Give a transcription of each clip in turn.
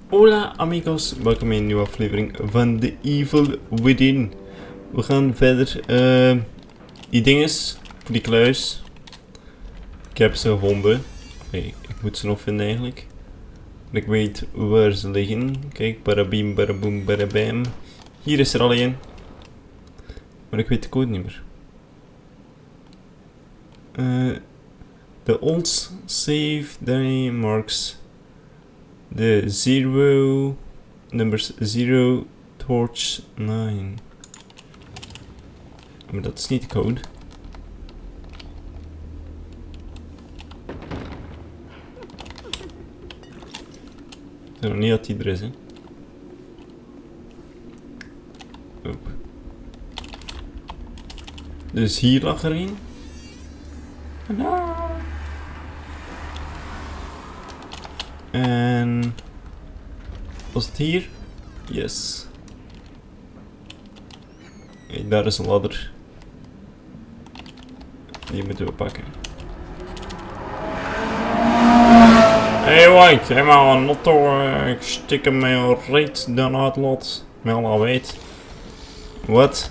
Hola amigos, welkom in een nieuwe aflevering van The Evil Within. We gaan verder, die dinges, voor die kluis. Ik heb ze gevonden. Nee, ik moet ze nog vinden eigenlijk. En ik weet waar ze liggen. Kijk, barabim, baraboom, barabam. Hier is er al een. Maar ik weet de code niet meer. The old save day marks the zero numbers 0 torch 9. Maar dat is niet de code. Ik weet nog niet dat die er is, hè. Oep. Dus hier lag er een. En was het hier? Yes. Hey, daar is een ladder. Die moeten we pakken. Hey White, helemaal een auto. Ik stik hem met reet dan uitlaat. Met al weet. Wat?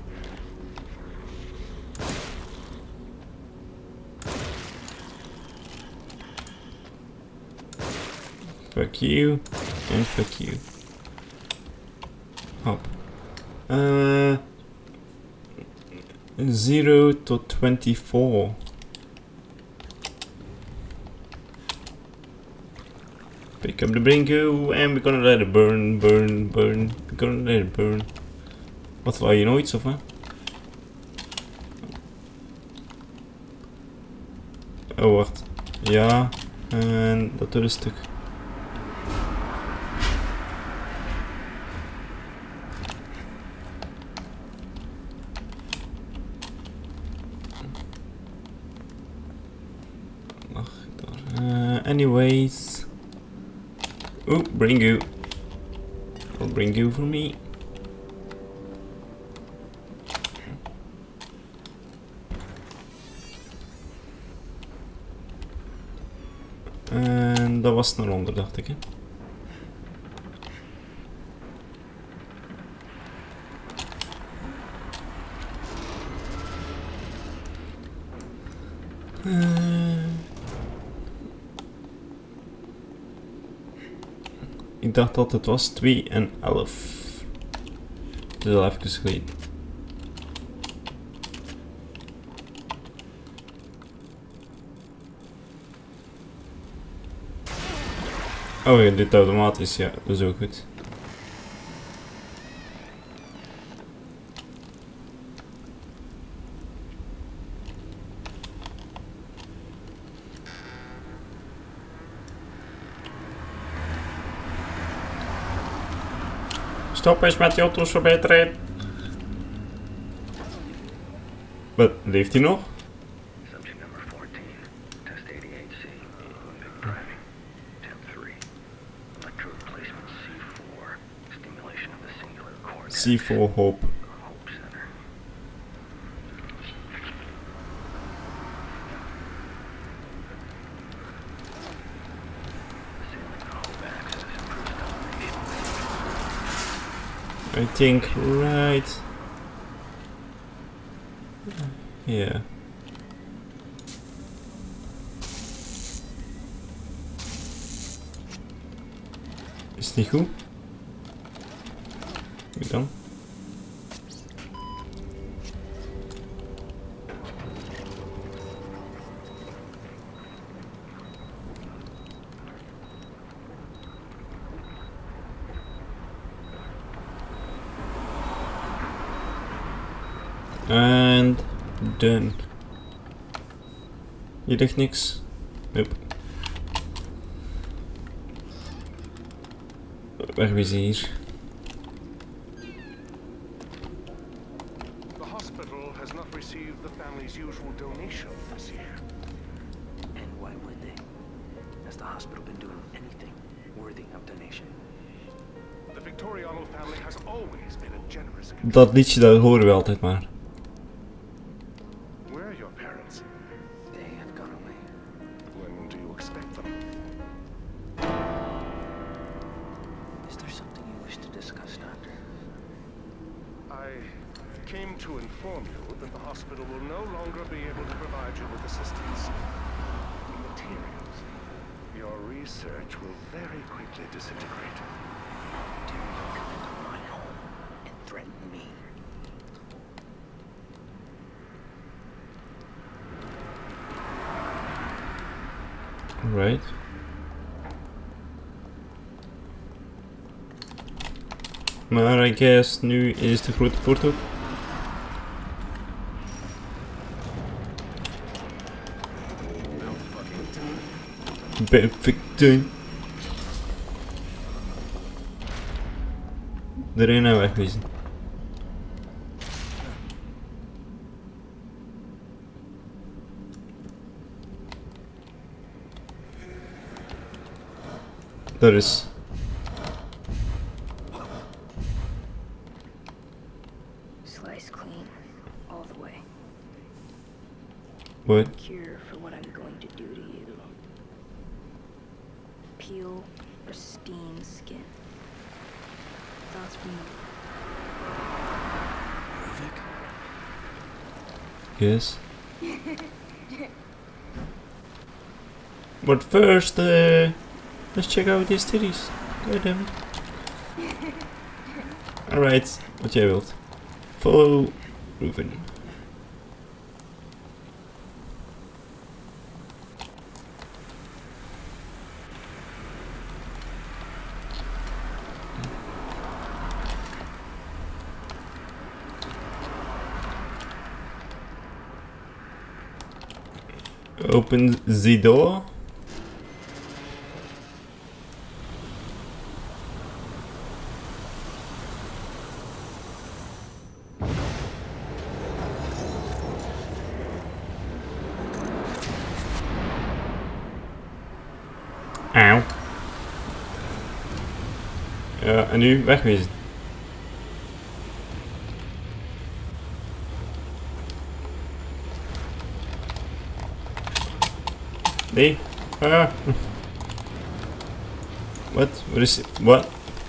Fuck you. And fuck you. Hop. 0 tot 24. Pick up the brinko and we're gonna let it burn, burn, burn. We're gonna let it burn. Wat laat je nooit of hè? Oh wacht. Ja. En dat doet een stuk. Anyways. Oh, bring you. Or bring you for me. En dat was naar onder, dacht ik, hè. Ik dacht dat het was 2 en 11. Het is al even geleden. Oh ja, dit automatisch, ja, dat is ook goed. Stop eens met die auto's verbeteren. Wat, leeft hij nog? C4 Hope. I think right. Yeah. Is het niet goed? Wie dan? And done. Hier ligt niks. Nope. Wegwezen hier. The hospital has not received the family's usual donation this year. And why would they? Has the hospital been doing anything worthy of donation? The Victoriano family has always been a generous. Dat liedje, dat horen we altijd maar. Where are your parents? They have gone away. When do you expect them? I came to inform you that the hospital will no longer be able to provide you with assistance in materials. Your research will very quickly disintegrate. Dare you come into my home and threaten me? Right. Maar I guess nu is de grote poort op. Perfect. Erin nou wegwezen. Daar is. Slice clean, all the way. What? Cure for what I'm going to do to you. Peel pristine skin. Thoughts from the Yes. But first, let's check out these titties. God damn it. Alright, wat jij wilt. Follow Ruben. Open the door. Auw. Ja, en nu wegwezen. Nee. Ah. What? What is it? What?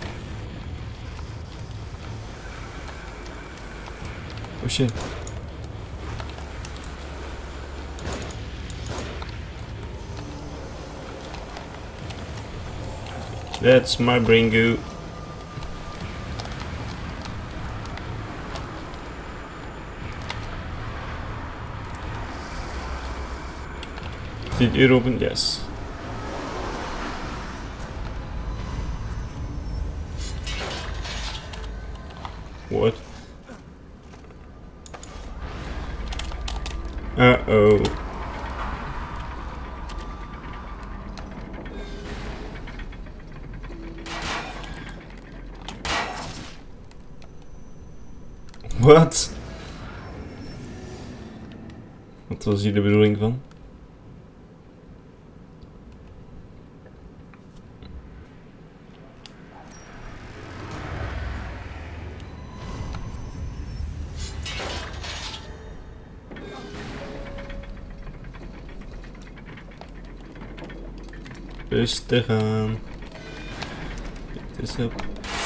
Oh shit. That's my brain goo. Did it open? Yes. What? Uh-oh. Wat? Wat was hier de bedoeling van? Rustig aan. Dit is op.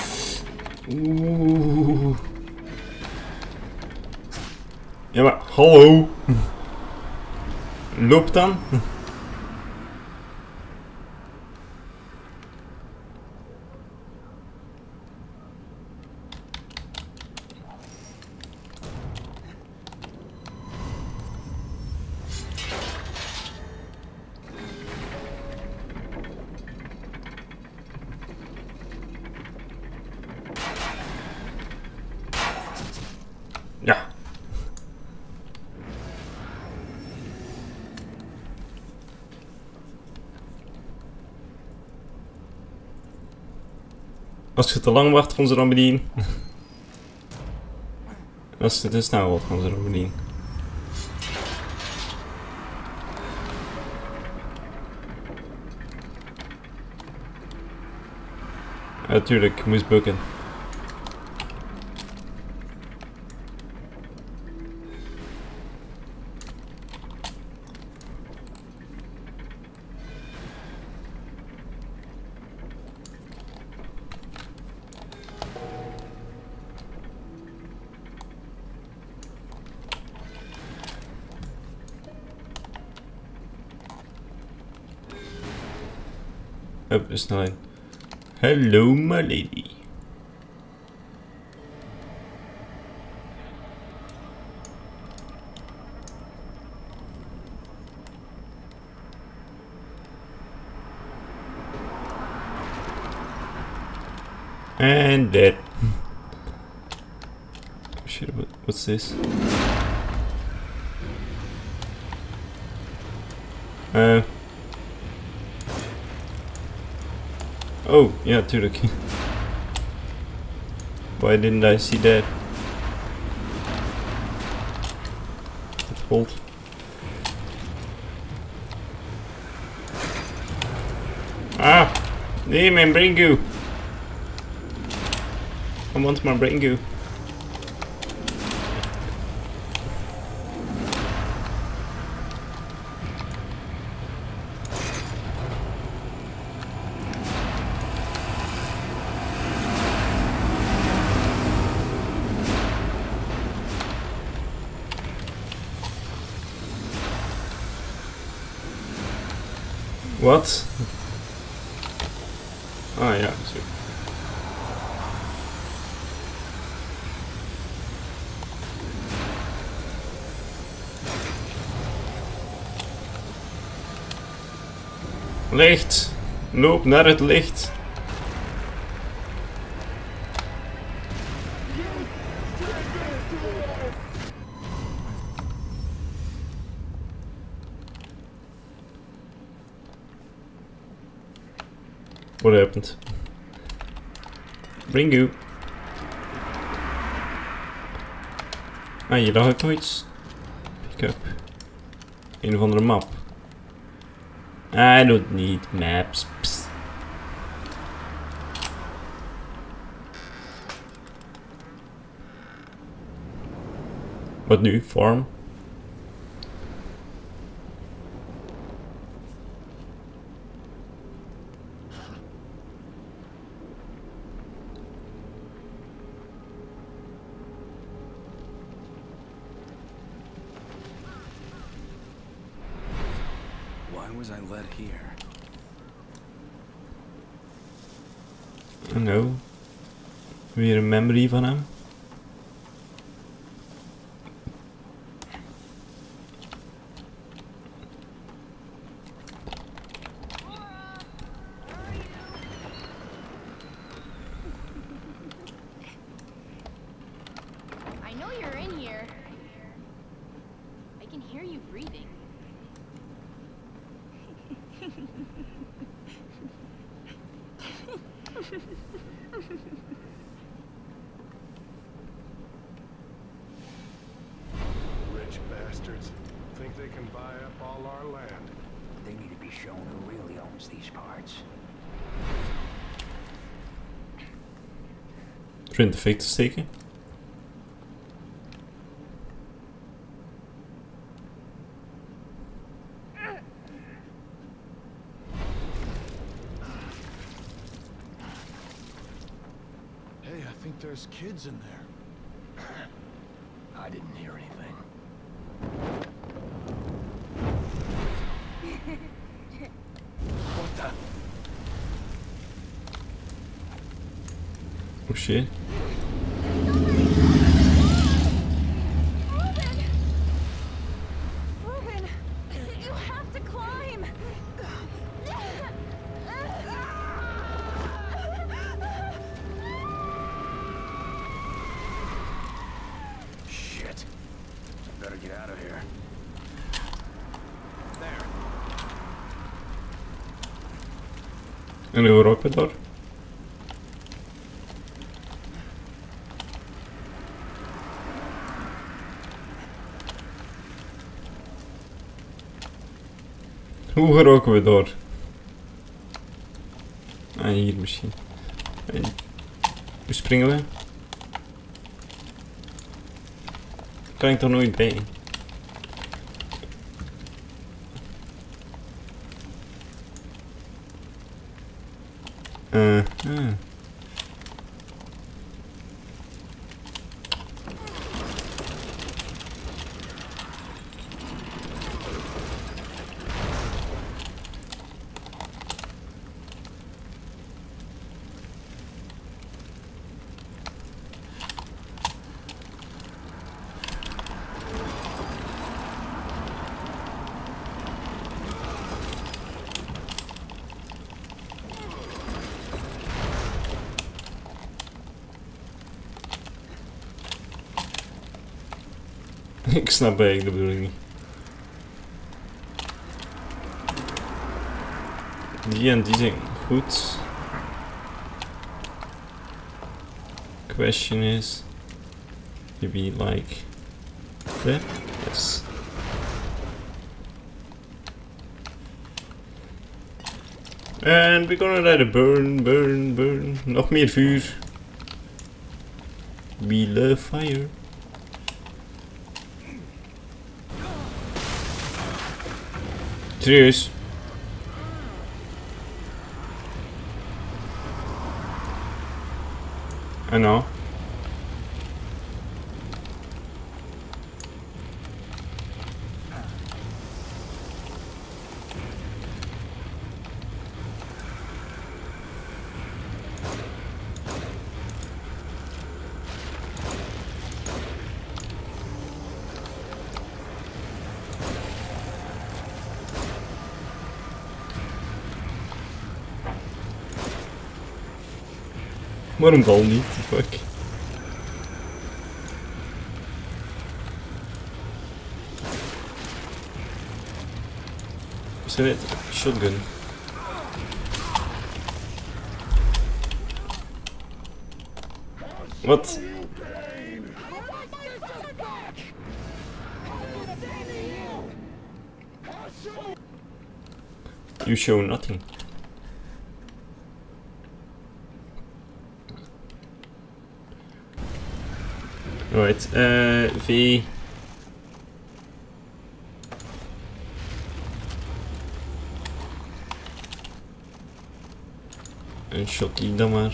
Oeh. Ja, maar hallo. Loop dan. Ja. Als je te lang wacht, gaan ze dan bedienen. Als je te snel wordt, gaan ze dan bedienen. Natuurlijk, ik moest bukken. Up, snelheid. Hello, my lady. And dead. Shit, what's this? Oh, yeah, Turek. Why didn't I see that? Hold. Ah! Nee, mijn brain goo! I want my brain goo. What? Ah ja, zo. Licht! Loop naar het licht! What happened? Ringu. Ah, hier lag ik nog iets. Pick up. Een of andere map. I don't need maps. Psst. Wat nu? Farm? Why was I led here? I know. Weer een memory van hem. I know you're in here. I can hear you breathing. Rich bastards. Think they can buy up all our land. They need to be shown who really owns these parts. Print fake te steken. Hey, I think there's kids in there. I didn't hear anything. What the? Oh shit. Ruben, you have to climb. Shit. Better get out of here. There. En hoe roken door? Hoe geroken we door? Ah, hier misschien. En hoe springen we? Kan ik toch nooit bij? Ik snap eigenlijk de bedoeling niet. Die en die zijn goed. Question is, do we like that? Yes. And we're gonna let it burn, burn, burn. Nog meer vuur. We love fire. Serieus? I know. Waarom bal niet? Fuck. Is er net shotgun? Wat? You show nothing. Right, V. Een shotty dan maar.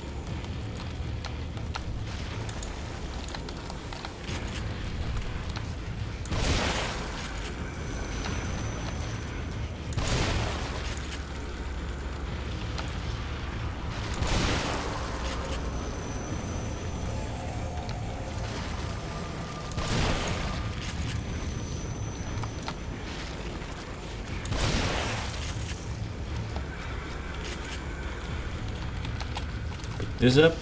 This up.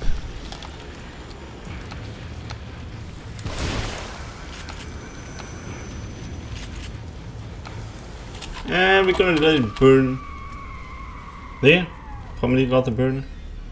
And we're gonna let it burn. There? Gaan we niet laten burnen?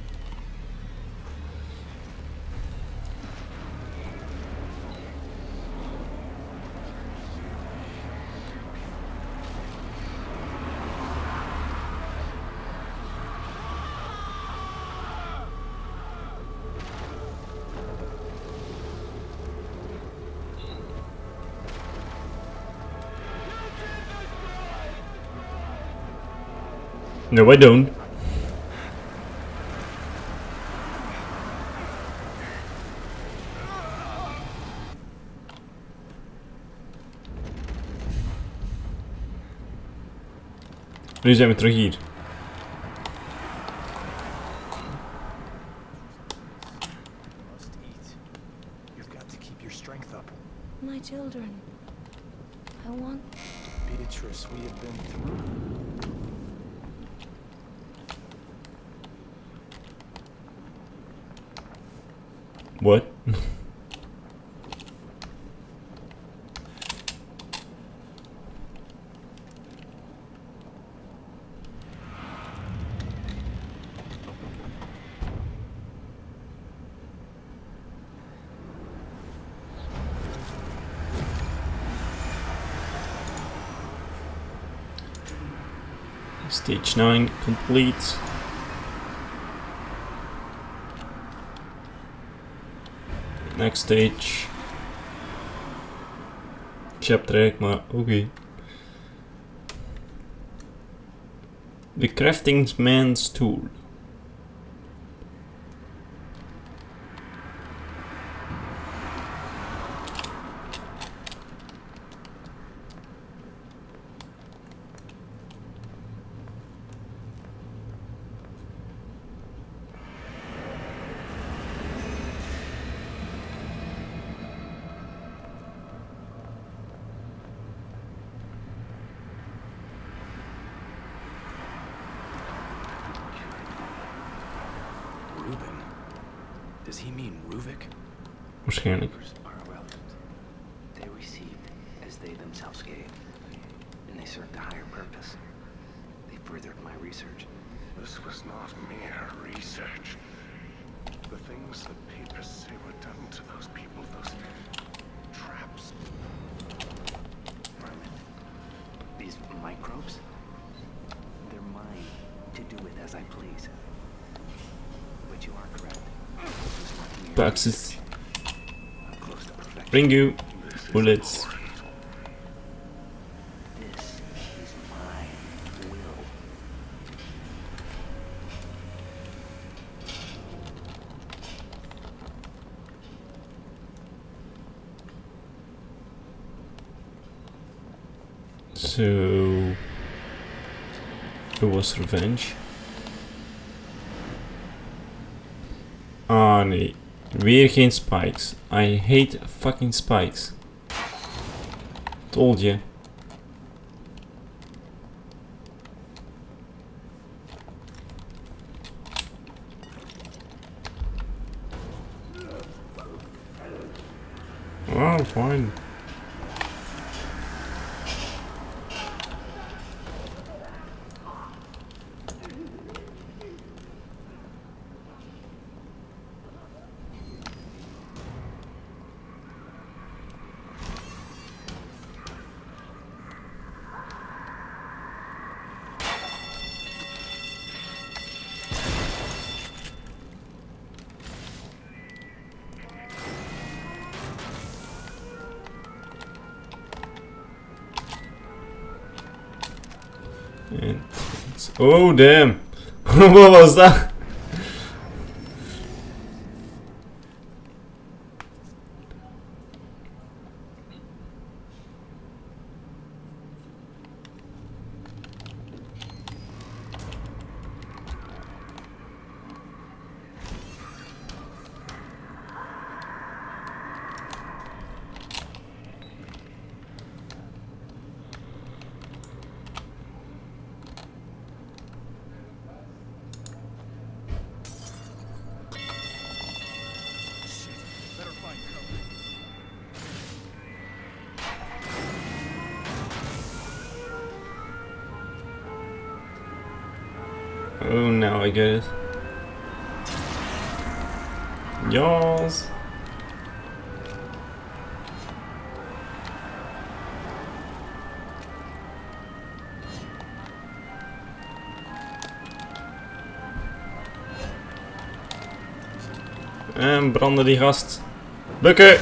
No, I don't. Nu zijn we terug hier. Must eat. You've got to keep your strength up. My children. I want... Beatrice, we have been through. What? Stage 9 complete. Next stage. Chapter, maar oké. The craftingsman's tool. Does he mean Ruvik? Waarschijnlijk. Are irrelevant. they received as they themselves gave, and they served a higher purpose. They furthered my research. This was not mere research. The things the papers say were done to those people, those traps. Vermin. These microbes? They're mine to do with as I please. But you are correct. This was not mere Boxes. I'm close to perfection. Bring you This is bullets. important. This is my will. So it was revenge. Ah nee, weer geen spikes. I hate fucking spikes. Told you. Oh, fine. And oh damn! What was that? Oh, now I get it. Yaws. En branden die gast. Bukken!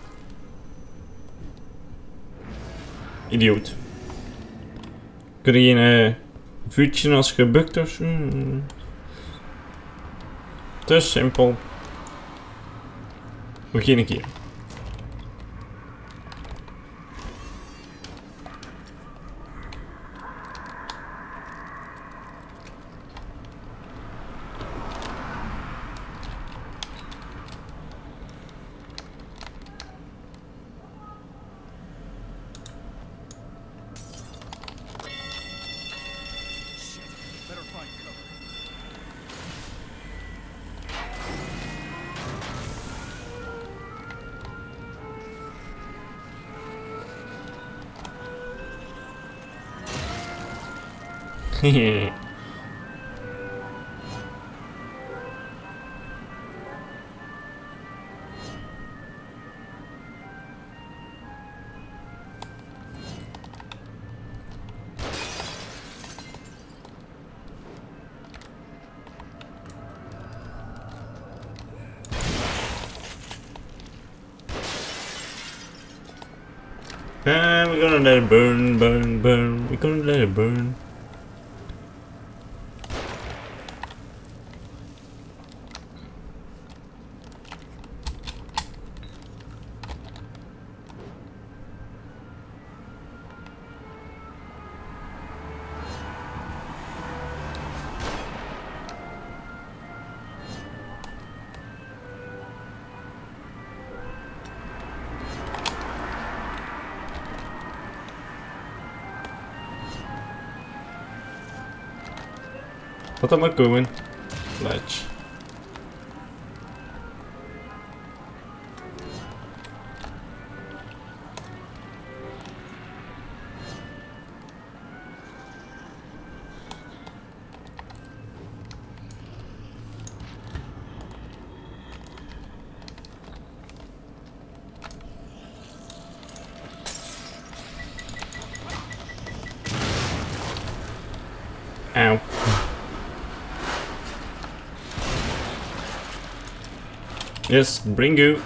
Idioot. Kun je een vuurtje als gebukt of zo? Te simpel. Begin een keer. Hehe. And we're gonna let it burn, burn, burn. We're gonna let it burn. Wat am I going? Ledge. Yes, Bringu.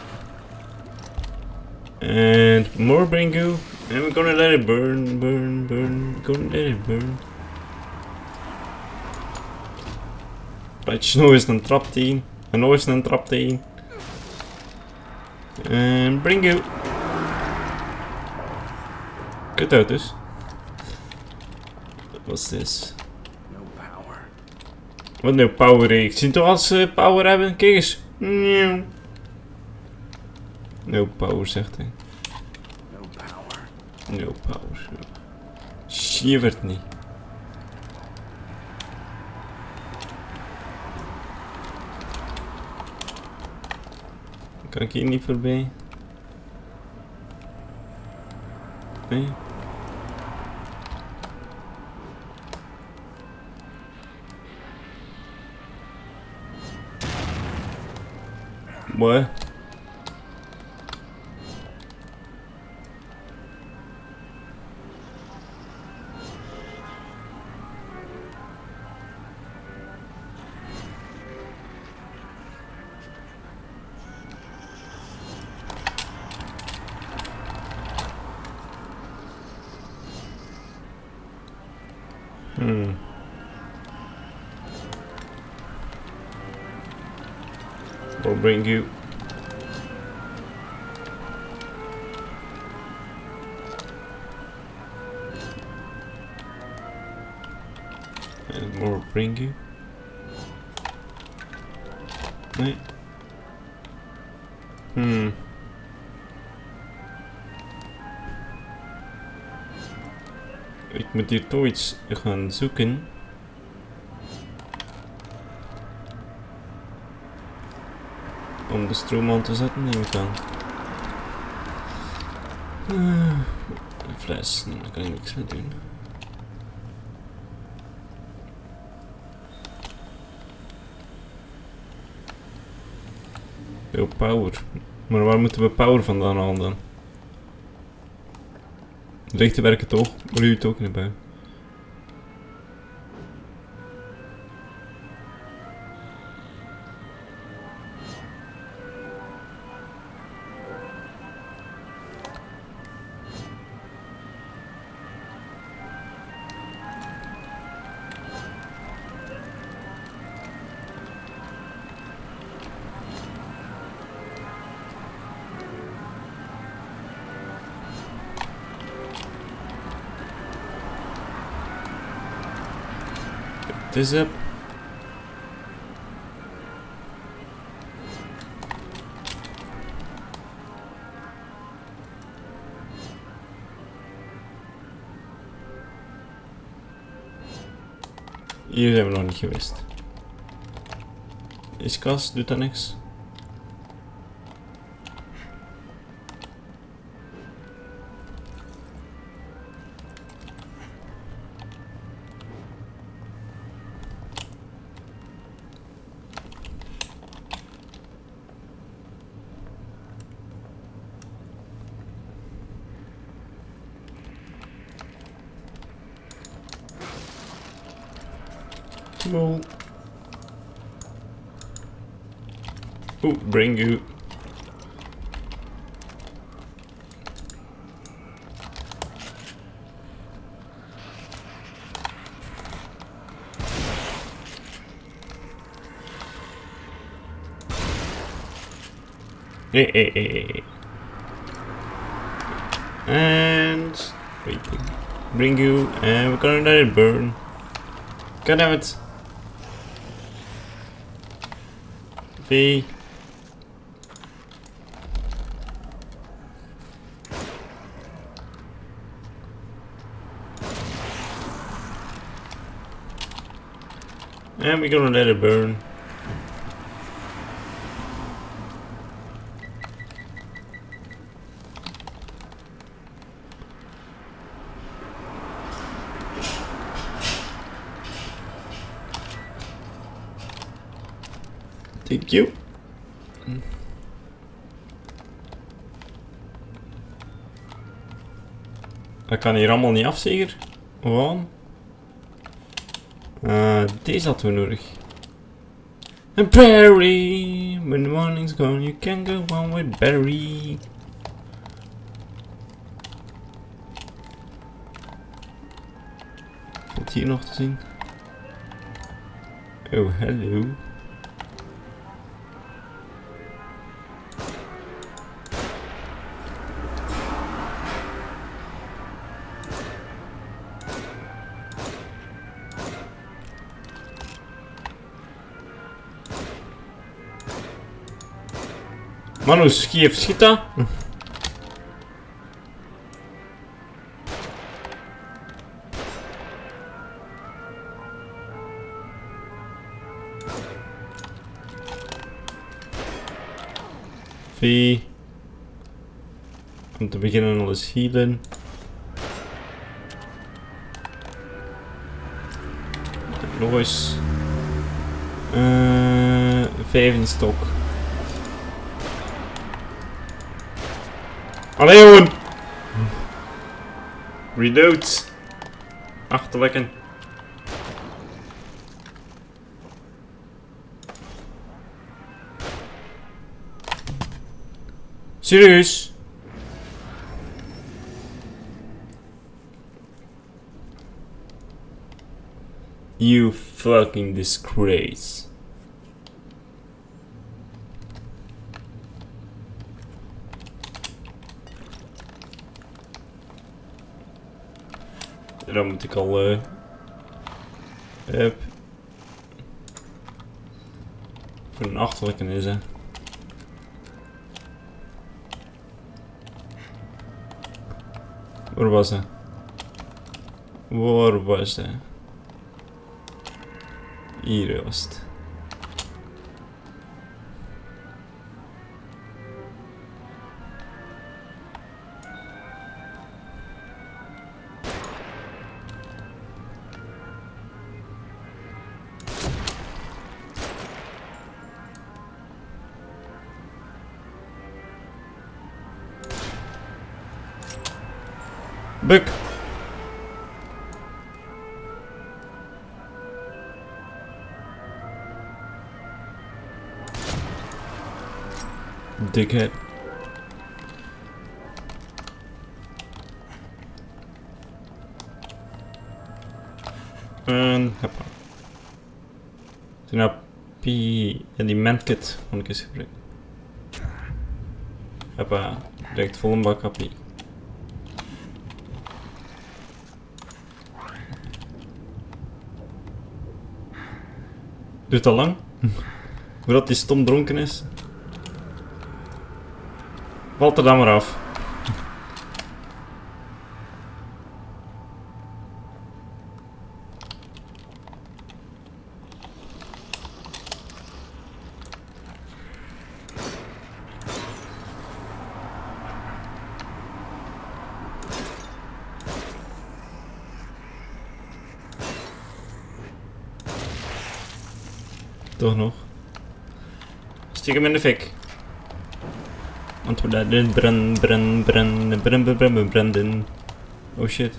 And more Bringu. And we're gonna let it burn, burn, burn. Gonna let it burn. Right, nog eens een trap 10. En nog eens een trap 10. En Bringu. Kut uit dus. What's this? No power. Wat nou power? Ik zie toch als ze power hebben? Kijk eens. No power zegt hij. No power. No power. Shivert niet. Kan ik hier niet voorbij? Nee. Mooi. Or bring you. And more bring you. Nee. Ik moet hier toch iets gaan zoeken. Om de stroom aan te zetten, neem ik aan. Een fles, daar kan ik niks mee doen. Veel power. Maar waar moeten we power vandaan halen dan? Lichten werken toch? Maar u het ook niet bij. Het is up. Hier zijn we nog niet geweest. Is kast, doet dat niks? Cool. Oeh, bring you. Hey. And waiting. Bring you, and we're gonna let it burn. God damn it. V. And we're gonna let it burn. Thank you. Dat kan hier allemaal niet af, zeker? Waarom? Deze hadden we nodig. And Barry, when the morning's gone, you can go on with Barry. Wat hier nog te zien? Oh, hello. Manus, Kiev, schieten! V. Om te beginnen alles healen. Nog eens. 5 in stok. Allee jongen! Reload! Achterwekken. Serieus? You fucking disgrace. Dan moet ik al voor een achterlijke is hè. Waar was hij? Waar was hij? Hier was het. Buk! Dickhead. En hoppa. Nou, en die medkit moet ik eens gebruiken. Hoppa, direct vol een bak happy. Duurt al lang? Voordat hij stom dronken is. Valt er dan maar af. Toch nog. Steek hem in de fik. Want we laten branden. Oh shit.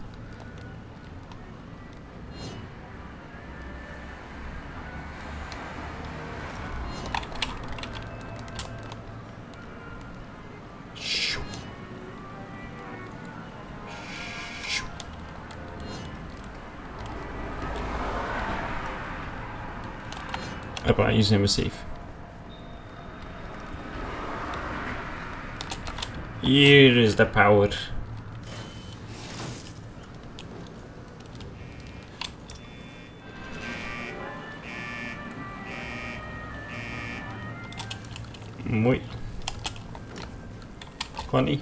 Hoppa, hier zijn we safe. Hier is de power. Mooi. Kan niet.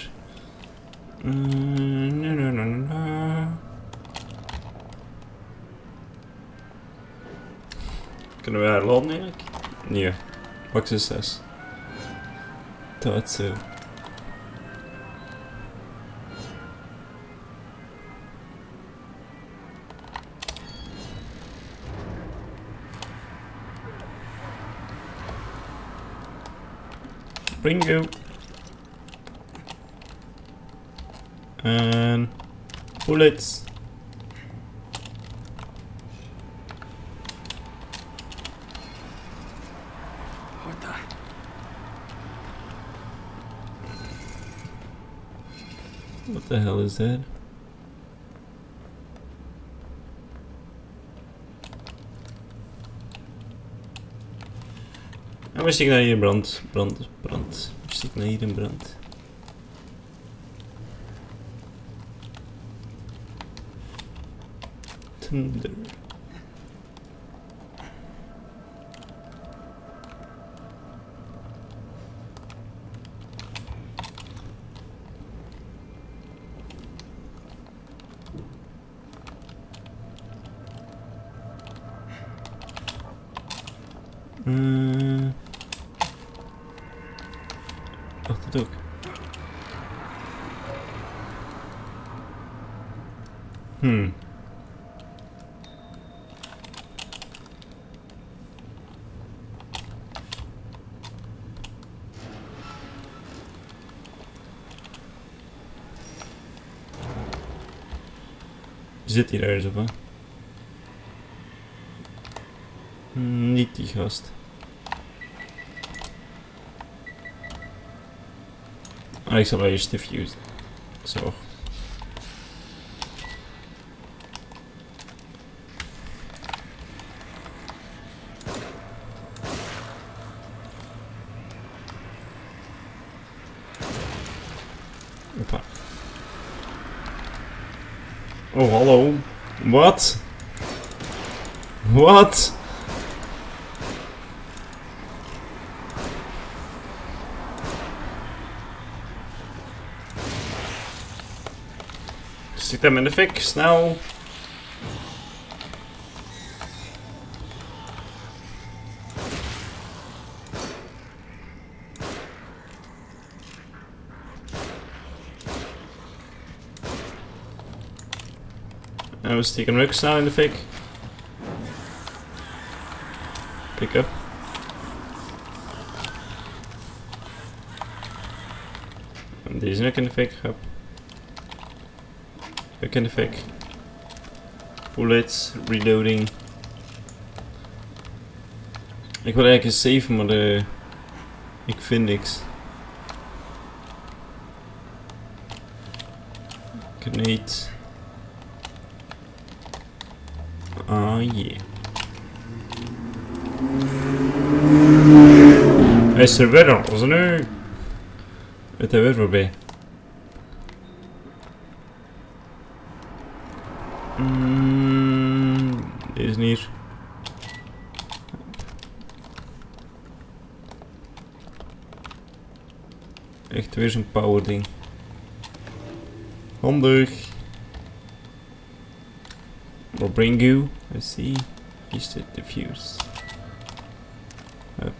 Kunnen we haar laden eigenlijk? Nee. Max is 6. Dat zo. Bingo. En bullets. What the? What the hell is that? En we stikken naar hier in brand. Brand. We stikken naar hier in brand. Thunder. Oh, dat ook. Zit hier ergens of wat? Niet die gast. Ah, ik zal wel eerst diffuse. Zo. Hoppa. Oh, hallo. Wat? Wat? Stick hem in de fik, snel. En we steken hem ook snel in de fik. Pick up. En deze ook in de fik. Hup. Ook in de fik. Bullets, reloading. Ik wil eigenlijk eens saven, maar ik vind niks. Grenade. Ah, yeah. Is er weer al? Is er nu? Het er weer voorbij. Deze hier. Echt weer zo'n power ding. Handig. Or bring you. Let's see. Use the diffuse. Up.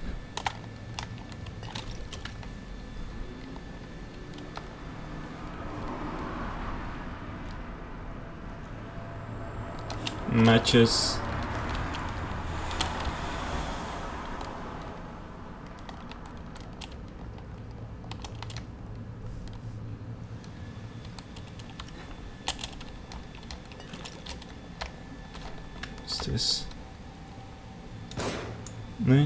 Matches. What's this? Nee.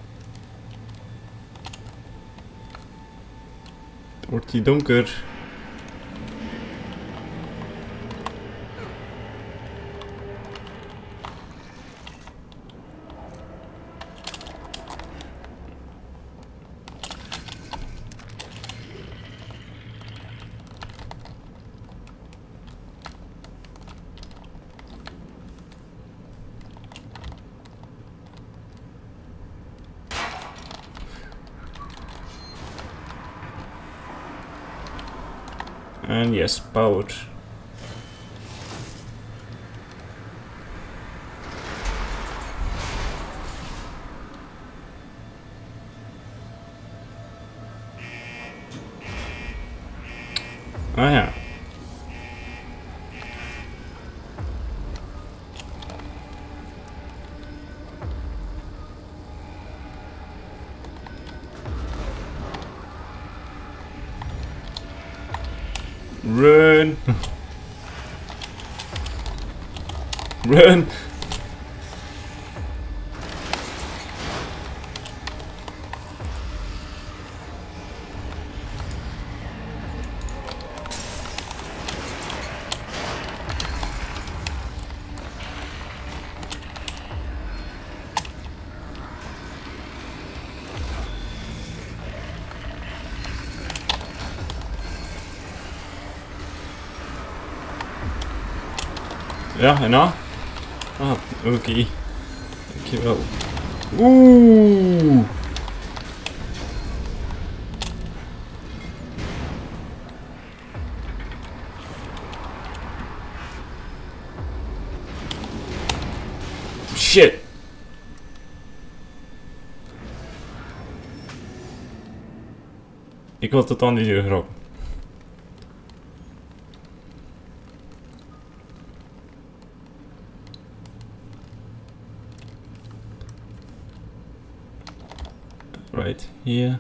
Het wordt hier donker. And yes, powered. Ah ja. Run! Run! Ja, en nou? Ah, oké. Dankjewel. Oeh. Shit. Ik wil het dan niet erop. Right here.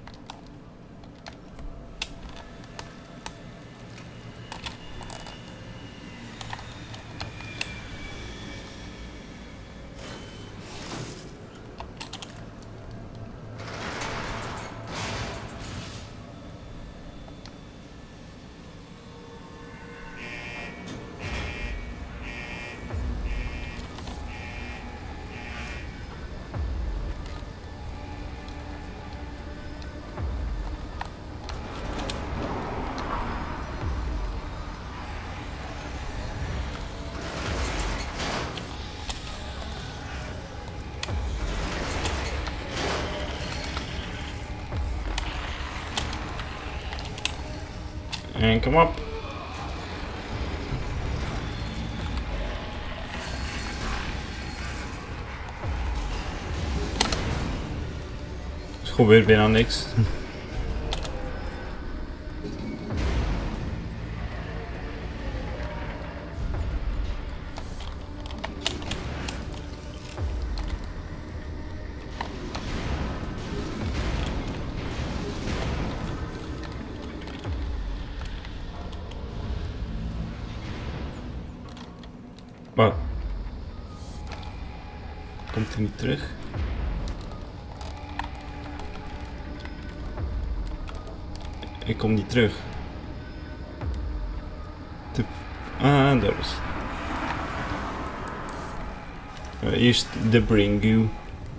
En kom op. Is gebeurt bijna niks. Wat? Komt hij niet terug? Ik kom niet terug. Ah, daar is. Eerst de Bringu.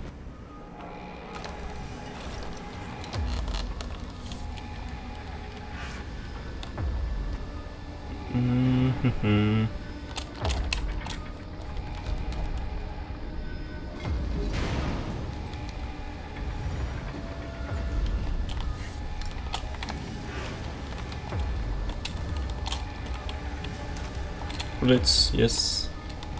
Bullets, yes.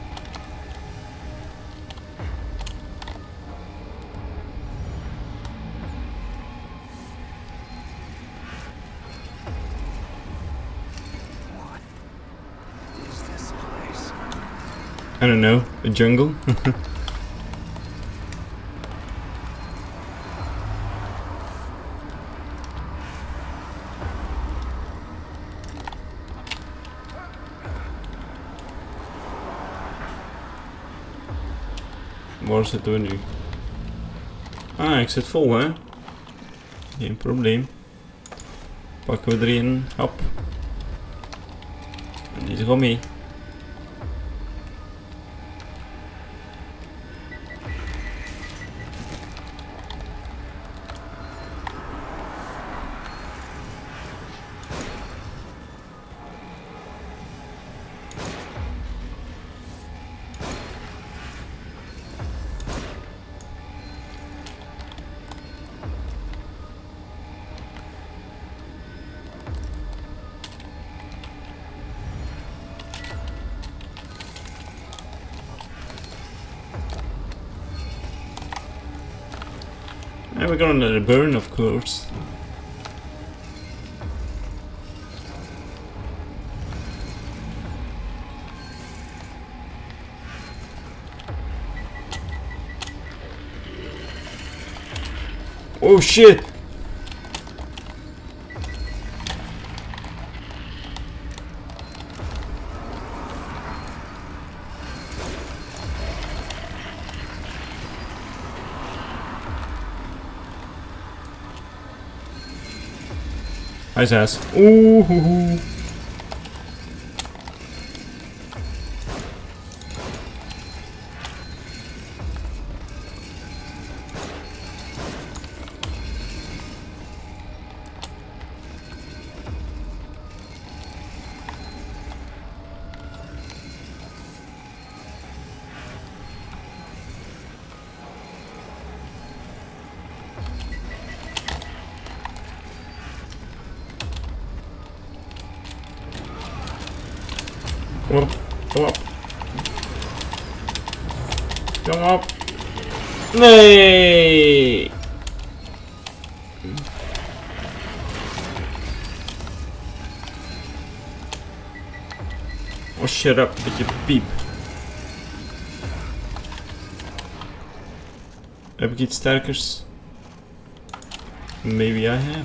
What is this place? I don't know, a jungle? Waar zitten we nu? Ah, ik zit vol, hè? Geen probleem. Pakken we er een, hap. En die is gewoon mee. And we're gonna let it burn, of course. Oh shit! Nice ass. Ooh hoo hoo. Kom op. Kom op. Nee. Oh, shut up, beetje piep. Heb ik iets sterkers? Maybe I have.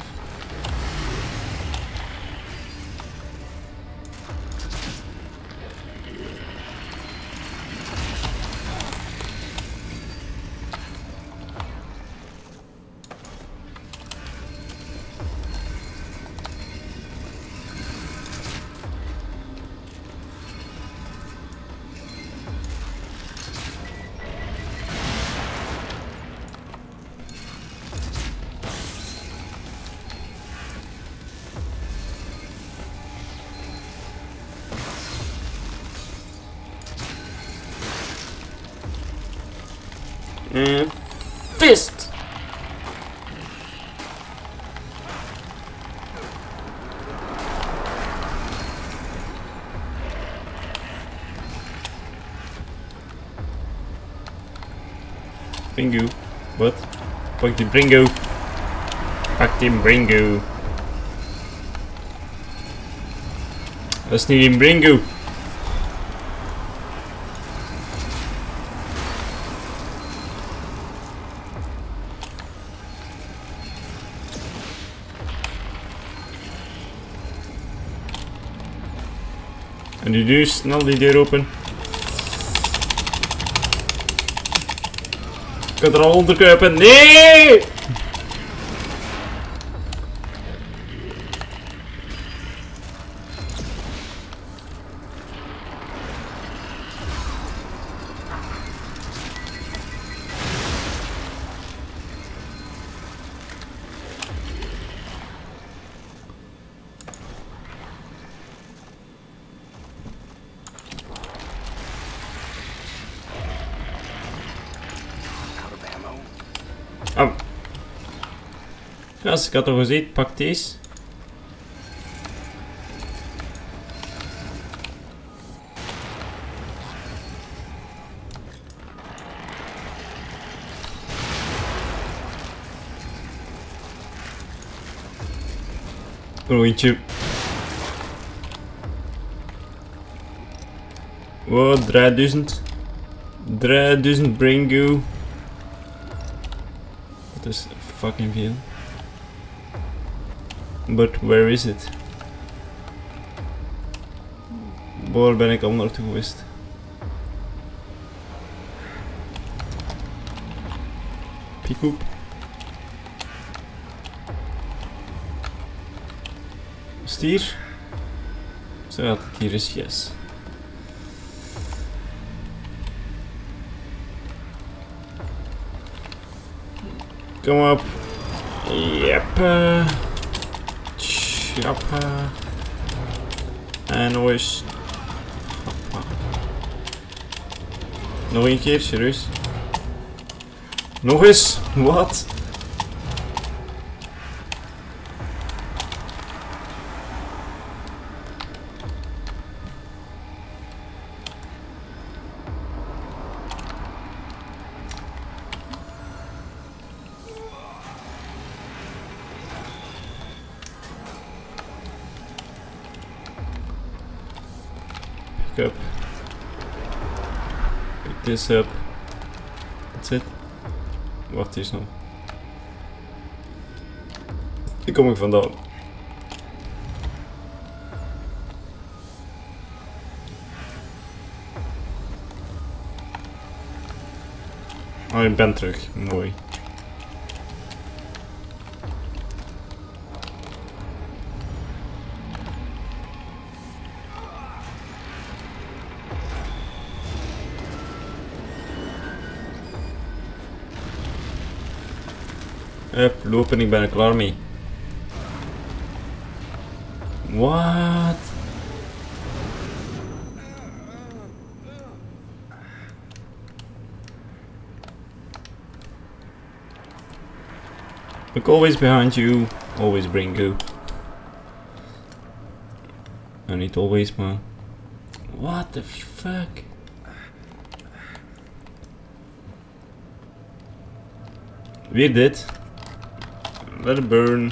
Fist! Bringo. Wat? Pak die Bringo. Pak die Bringo. Dat is niet een Bringo. En nu doe snel die deur open. Ik kan er al onder kruipen. Nee! Oh. Ja, als ik had al gezien, pak deze. Roontje. Wow, 3000. 3000 Bringo. Dat is fucking veel. But where is it? Waar ben ik al naartoe geweest? Piekhoep. Stier? Zo dat het hier is, yes. Kom op. Jeppe. Tjappa. En nog eens. Hoppa. Nog een keer, serieus. Nog eens? Wat? Pick up. Pick this up. That's it. Wacht hier snel. Hier kom ik vandaan. Oh, ik ben terug. Mooi. Hup, lopen, ik ben er klaar mee. What? Look, always behind you, always bring you. Nou, niet always, maar What the fuck? Weer dit. Let it burn.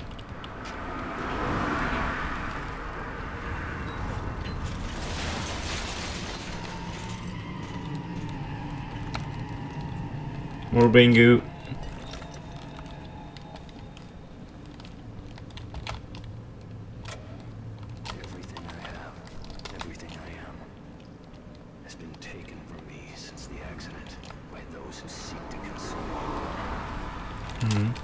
More bingo. Everything I have, everything I am, has been taken from me since the accident by those who seek to consume me.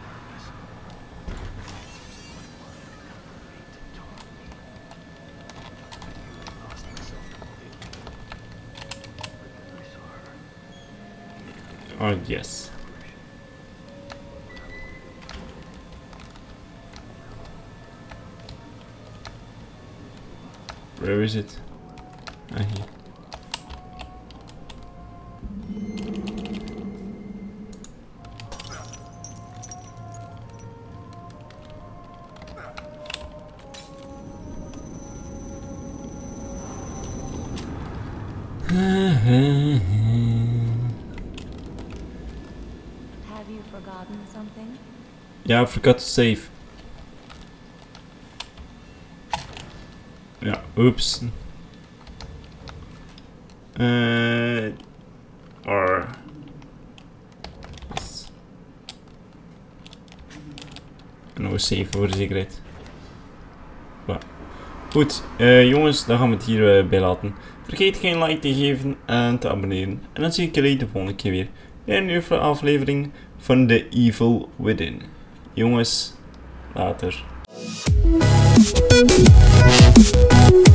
Oh yes. Where is it? Ah, here. Have you forgotten something? Yeah, I forgot to save. Yeah, oops. Or yes. Nou save voor de zekerheid. Maar goed, jongens, dan gaan we het hier bij laten. Vergeet geen like te geven en te abonneren. En dan zie ik jullie de volgende keer weer in een nieuwe aflevering van The Evil Within. Jongens, later.